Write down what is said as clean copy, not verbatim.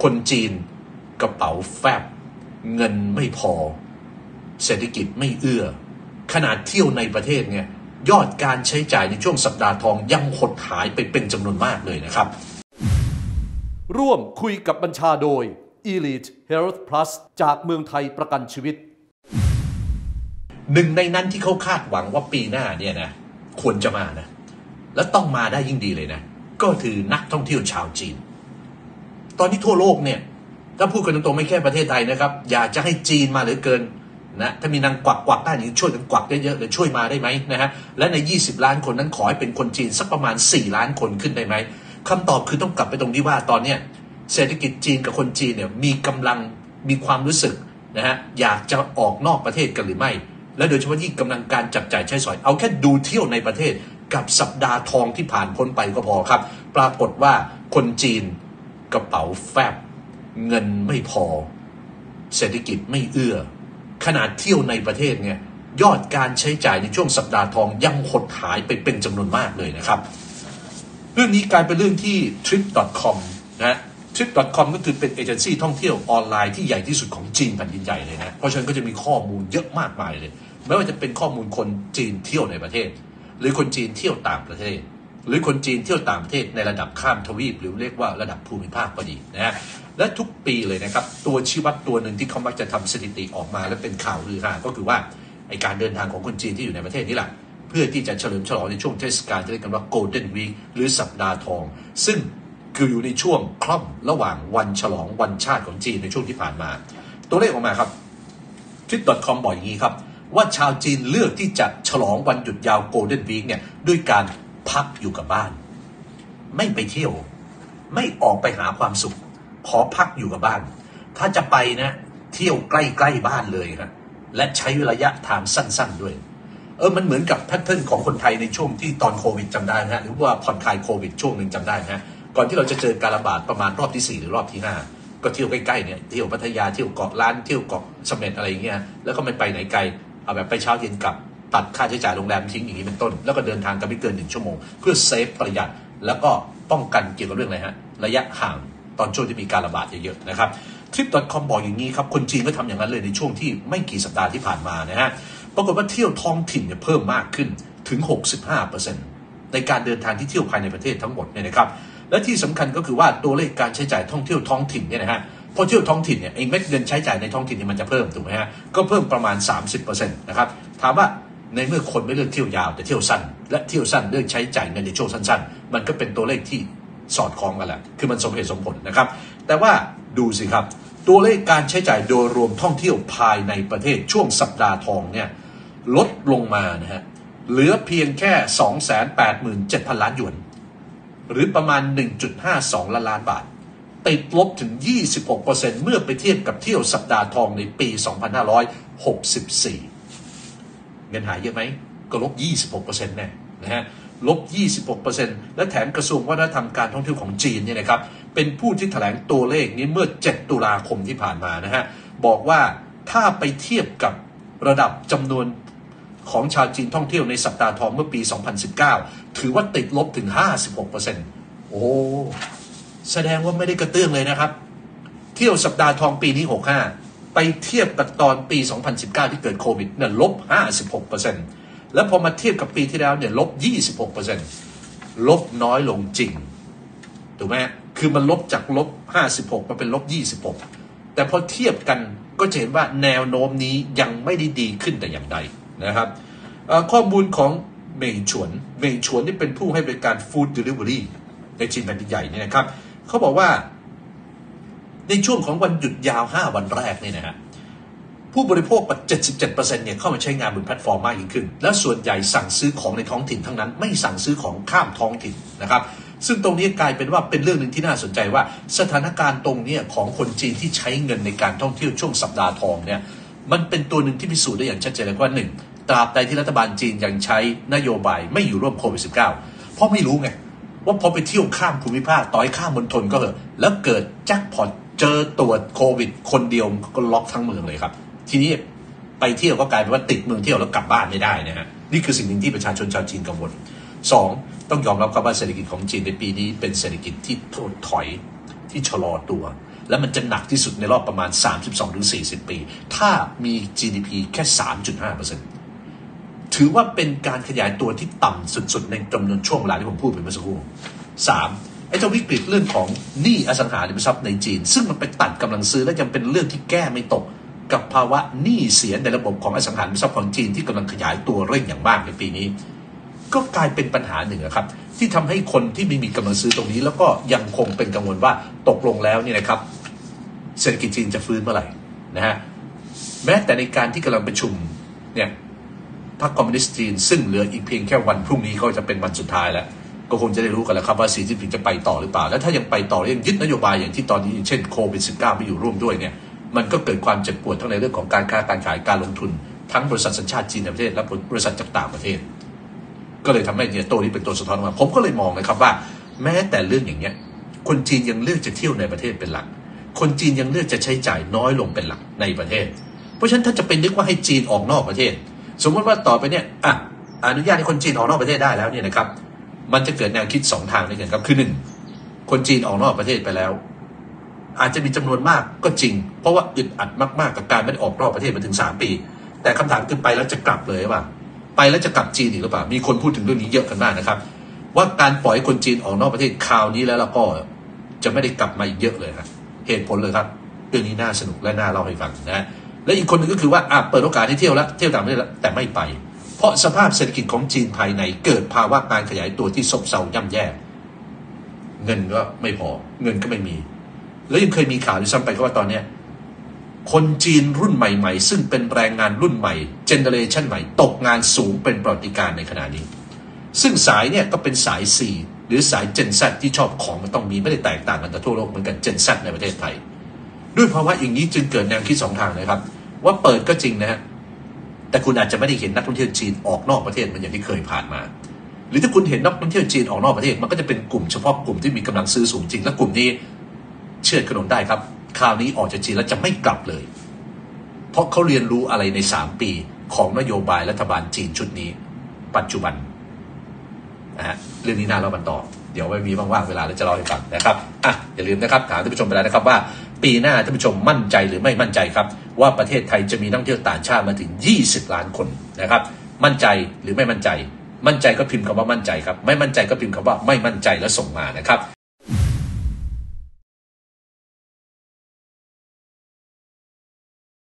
คนจีนกระเป๋าแฟบเงินไม่พอเศรษฐกิจไม่เอื้อขนาดเที่ยวในประเทศเนี่ยยอดการใช้จ่ายในช่วงสัปดาห์ทองยังหดหายไปเป็นจำนวนมากเลยนะครับร่วมคุยกับบัญชาโดย Elite Health Plus จากเมืองไทยประกันชีวิตหนึ่งในนั้นที่เขาคาดหวังว่าปีหน้าเนี่ยนะควรจะมานะและต้องมาได้ยิ่งดีเลยนะก็คือนักท่องเที่ยวชาวจีนตอนนี้ทั่วโลกเนี่ยถ้าพูดกันตรงๆไม่แค่ประเทศไทยนะครับอยากจะให้จีนมาเหลือเกินนะถ้ามีนางกวักได้นี่ช่วยกันกวักเยอะๆเลยช่วยมาได้ไหมนะฮะและใน20ล้านคนนั้นขอให้เป็นคนจีนสักประมาณ4ล้านคนขึ้นได้ไหมคำตอบคือต้องกลับไปตรงที่ว่าตอนนี้เศรษฐกิจจีนกับคนจีนเนี่ยมีกำลังมีความรู้สึกนะฮะอยากจะออกนอกประเทศกันหรือไม่และโดยเฉพาะยิ่งกำลังการจับจ่ายใช้สอยเอาแค่ดูเที่ยวในประเทศกับสัปดาห์ทองที่ผ่านพ้นไปก็พอครับปรากฏว่าคนจีนกระเป๋าแฟบเงินไม่พอเศรษฐกิจไม่เอื้อขนาดเที่ยวในประเทศเนี่ยยอดการใช้จ่ายในช่วงสัปดาห์ทองยังหดหายไปเป็นจำนวนมากเลยนะครับเรื่องนี้กลายเป็นเรื่องที่ trip.com นะ trip.com ก็คือเป็นเอเจนซี่ท่องเที่ยวออนไลน์ที่ใหญ่ที่สุดของจีนแผ่นดินใหญ่เลยนะเพราะฉะนั้นก็จะมีข้อมูลเยอะมากมายเลยไม่ว่าจะเป็นข้อมูลคนจีนเที่ยวในประเทศหรือคนจีนเที่ยวต่างประเทศหรือคนจีนเที่ยวต่างประเทศในระดับข้ามทวีปหรือเรียกว่าระดับภูมิภาคก็ดีนะฮะและทุกปีเลยนะครับตัวชี้วัดตัวหนึ่งที่เขามักจะทำสถิติออกมาและเป็นข่าวลือฮาก็คือว่าไอการเดินทางของคนจีนที่อยู่ในประเทศนี่แหละเพื่อที่จะเฉลิมฉลองในช่วงเทศกาลที่เรียกกันว่า Golden Week หรือสัปดาห์ทองซึ่งคืออยู่ในช่วงคล่อมระหว่างวันฉลองวันชาติของจีนในช่วงที่ผ่านมาตัวเลขออกมาครับ trip.com บอกอย่างนี้ครับว่าชาวจีนเลือกที่จะฉลองวันหยุดยาว Golden Week เนี่ยด้วยการพักอยู่กับบ้านไม่ไปเที่ยวไม่ออกไปหาความสุขขอพักอยู่กับบ้านถ้าจะไปนะเที่ยวใกล้ๆบ้านเลยครับและใช้ระยะทางสั้นๆด้วยมันเหมือนกับแพทเทิร์นของคนไทยในช่วงที่ตอนโควิดจำได้นะหรือว่าผ่อนคลายโควิดช่วงหนึ่งจำได้นะก่อนที่เราจะเจอการระบาดประมาณรอบที่4หรือรอบที่5ก็เที่ยวใกล้ๆเนี่ยเที่ยวพัทยาเที่ยวเกาะล้านเที่ยวเกาะเสม็ดอะไรอย่างเงี้ยแล้วก็ไม่ไปไหนไกลเอาแบบไปเช้าเย็นกลับตัดค่าใช้จ่ายโรงแรมทิ้งอย่างนี้เป็นต้นแล้วก็เดินทางกันไม่เกิน1ชั่วโมงเพื่อเซฟประหยัดแล้วก็ป้องกันเกี่ยวกับเรื่องอะไรฮะระยะห่างตอนช่วงที่มีการระบาดเยอะๆนะครับ trip.com บอกอย่างนี้ครับคนจีนก็ทำอย่างนั้นเลยในช่วงที่ไม่กี่สัปดาห์ที่ผ่านมานะฮะปรากฏว่าเที่ยวท้องถิ่นเนี่ยเพิ่มมากขึ้นถึง 65% ในการเดินทางที่เที่ยวภายในประเทศทั้งหมดเนี่ยนะครับและที่สำคัญก็คือว่าตัวเลขการใช้จ่ายท่องเที่ยวท้องถิ่นเนี่ยนะฮะพอเที่ยวท้องถิ่นเนี่ยไอ้เม็ดเงินใช้จ่ายในท้องถิ่นนี่มันจะเพิ่มถูกไหมฮะก็เพิ่มประมาณ 30% นะครับถามว่าในเมื่อคนไม่เลือกเที่ยวยาวแต่เที่ยวสั้นและเที่ยวสั้นเลือกใช้จ่ายเงินในช่วงสั้นๆมันก็เป็นตัวเลขที่สอดคล้องกันแหละคือมันสมเหตุสมผลนะครับแต่ว่าดูสิครับตัวเลขการใช้จ่ายโดยรวมท่องเที่ยวภายในประเทศช่วงสัปดาห์ทองเนี่ยลดลงมานะฮะเหลือเพียงแค่ 287,000 ล้านหยวนหรือประมาณ 1.52 ล้านบาทติดลบถึง 26% เมื่อไปเทียบกับเที่ยวสัปดาห์ทองในปี 2564 เงินหายเยอะไหมก็ลบ 26% แน่นะฮะลบ 26% และแถมกระทรวงวัฒนธรรมการท่องเที่ยวของจีนเนี่ยนะครับเป็นผู้ที่แถลงตัวเลขนี้เมื่อ7ตุลาคมที่ผ่านมานะฮะบอกว่าถ้าไปเทียบกับระดับจำนวนของชาวจีนท่องเที่ยวในสัปดาห์ทองเมื่อปี 2019 ถือว่าติดลบถึง 56% โอ้แสดงว่าไม่ได้กระเตื้องเลยนะครับเที่ยวสัปดาห์ทองปีนี้65ไปเทียบกับตอนปี 2019 ที่เกิดโควิดเนี่ยลบ 56%แล้วพอมาเทียบกับปีที่แล้วเนี่ยลบ 26% ลบน้อยลงจริงถูกไหมคือมันลบจากลบ 56 มาเป็นลบ 26แต่พอเทียบกันก็จะเห็นว่าแนวโน้มนี้ยังไม่ได้ดีขึ้นแต่อย่างใดนะครับข้อมูลของเหมยฉวนนี่เป็นผู้ให้บริการฟู้ดเดลิเวอรี่ในจีนแผ่นดินใหญ่นี่นะครับเขาบอกว่าในช่วงของวันหยุดยาว5วันแรกนี่นะฮะผู้บริโภค77%เนี่ยเข้ามาใช้งานบนแพลตฟอร์มมากยิ่งขึ้นและส่วนใหญ่สั่งซื้อของในท้องถิ่นทั้งนั้นไม่สั่งซื้อของข้ามท้องถิ่นนะครับซึ่งตรงนี้กลายเป็นว่าเป็นเรื่องหนึ่งที่น่าสนใจว่าสถานการณ์ตรงนี้ของคนจีนที่ใช้เงินในการท่องเที่ยวช่วงสัปดาห์ทองเนี่ยมันเป็นตัวหนึ่งที่พิสูจน์ได้อย่างชัดเจนเลยว่า1ตราบใดที่รัฐบาลจีนยังใช้นโยบายไม่อยู่ร่วมโควิด -19 เพราะไม่รู้ไงว่าพอไปเที่ยวข้ามภูมิภาคต่อยข้ามมณฑลก็เหอะแล้วเกิดแจ็คพอตเจอตรวจโควิดคนเดียวก็ล็อกทั้งเมืองเลยครับทีนี้ไปเที่ยวก็กลายเป็นว่าติดเมืองเที่ยวแล้วกลับบ้านไม่ได้นะฮะนี่คือสิ่งหนึ่งที่ประชาชนชาวจีนกังวล2ต้องยอมรับครับว่าเศรษฐกิจของจีนในปีนี้เป็นเศรษฐกิจที่ถดถอยที่ชะลอตัวและมันจะหนักที่สุดในรอบประมาณ 32-40 ปี ถ้ามี GDP แค่ 3.5%ถือว่าเป็นการขยายตัวที่ต่ำสุดๆในจำนวนช่วงเวลาที่ผมพูดไปเมื่อสักครู่ 3. ไอ้เจ้าวิกฤตเรื่องของหนี้อสังหาริมทรัพย์ในจีนซึ่งมันไปตัดกำลังซื้อและยังเป็นเรื่องที่แก้ไม่ตกกับภาวะหนี้เสียในระบบของอสังหาริมทรัพย์ของจีนที่กำลังขยายตัวเร่งอย่างมากในปีนี้ก็กลายเป็นปัญหาหนึ่งครับที่ทำให้คนที่ไม่มีกำลังซื้อตรงนี้แล้วก็ยังคงเป็นกังวลว่าตกลงแล้วนี่นะครับเศรษฐกิจจีนจะฟื้นเมื่อไหร่นะฮะแม้แต่ในการที่กำลังประชุมเนี่ยพรรคคอมมิวนิสต์จีนซึ่งเหลืออีกเพียงแค่วันพรุ่งนี้ก็จะเป็นวันสุดท้ายแล้วก็คงจะได้รู้กันแล้วครับว่าสีจิ้นผิงจะไปต่อหรือเปล่าและถ้ายังไปต่อยังยึดนโยบายอย่างที่ตอนนี้เช่นโควิด -19 ไม่อยู่ร่วมด้วยเนี่ยมันก็เกิดความเจ็บปวดทั้งในเรื่องของการค้าการขายการลงทุนทั้งบริษัทสัญชาติจีนในประเทศและบริษัทจากต่างประเทศก็เลยทำให้เนี่ยตัวนี้เป็นตัวสะท้อนมาผมก็เลยมองนะครับว่าแม้แต่เรื่องอย่างเงี้ยคนจีนยังเลือกจะเที่ยวในประเทศเป็นหลักคนจีนยังเลือกจะใช้จ่ายน้อยลงเป็นหลักในประเทศเพราะฉะนั้นถ้าจะเป็นนึกว่าให้จีนออกนอกประเทศสมมติว่าต่อไปเนี่ยอนุญาตให้คนจีนออกนอกประเทศได้แล้วเนี่ยนะครับมันจะเกิดแนวคิด2ทางด้วยกันครับคือ1คนจีนออกนอกประเทศไปแล้วอาจจะมีจำนวนมากก็จริงเพราะว่าอึดอัดมากๆกับการไม่ได้ออกนอกประเทศมาถึง3 ปีแต่คำถามคือไปแล้วจะกลับเลยหรือเปล่าไปแล้วจะกลับจีนอีกหรือเปล่ามีคนพูดถึงเรื่องนี้เยอะกันมากนะครับว่าการปล่อยคนจีนออกนอกประเทศคราวนี้แล้วก็จะไม่ได้กลับมาอีกเยอะเลยครับเหตุผลเลยครับเรื่องนี้น่าสนุกและน่าเล่าให้ฟังนะและอีกคนหนึ่งก็คือว่าเปิดโอกาสให้เที่ยวแล้วเที่ยวต่างประเทศแล้วแต่ไม่ไปเพราะสภาพเศรษฐกิจของจีนภายในเกิดภาวะการขยายตัวที่ซบเซาย่ำแย่เงินก็ไม่พอเงินก็ไม่มีแล้วยังเคยมีข่าวด้วยซ้ำไปก็ว่าตอนนี้คนจีนรุ่นใหม่ๆซึ่งเป็นแรงงานรุ่นใหม่เจเนเรชันใหม่ตกงานสูงเป็นประวัติการณ์ในขณะนี้ซึ่งสายเนี่ยก็เป็นสาย C หรือสาย Gen Z ที่ชอบของมันต้องมีไม่ได้แตกต่างกันแต่ทั่วโลกเหมือนกัน Gen Z ในประเทศไทยด้วยภาวะอย่างนี้จึงเกิดแนวคิด2ทางนะครับว่าเปิดก็จริงนะฮะแต่คุณอาจจะไม่ได้เห็นนักท่องเที่ยวจีนออกนอกประเทศเหมือนอย่างที่เคยผ่านมาหรือถ้าคุณเห็นนักท่องเที่ยวจีนออกนอกประเทศมันก็จะเป็นกลุ่มเฉพาะกลุ่มที่มีกำลังซื้อสูงจริงและกลุ่มนี้เชื่อขนมได้ครับคราวนี้ออกจากจีนแล้วจะไม่กลับเลยเพราะเขาเรียนรู้อะไรใน3 ปีของนโยบายรัฐบาลจีนชุดนี้ปัจจุบันนะฮะเรื่องนี้น่าเล่ากันต่อเดี๋ยวไว้มีว่างๆเวลาแล้วจะเล่าให้ฟังนะครับอย่าลืมนะครับถามท่านผู้ชมไปแล้วนะครับว่าปีหน้าท่านผู้ชมมั่นใจหรือไม่มั่นใจครับว่าประเทศไทยจะมีนักท่องเที่ยวต่างชาติมาถึง20 ล้านคนนะครับมั่นใจหรือไม่มั่นใจมั่นใจก็พิมพ์คำว่ามั่นใจครับไม่มั่นใจก็พิมพ์คำว่าไม่มั่นใจแล้วส่งมานะครับ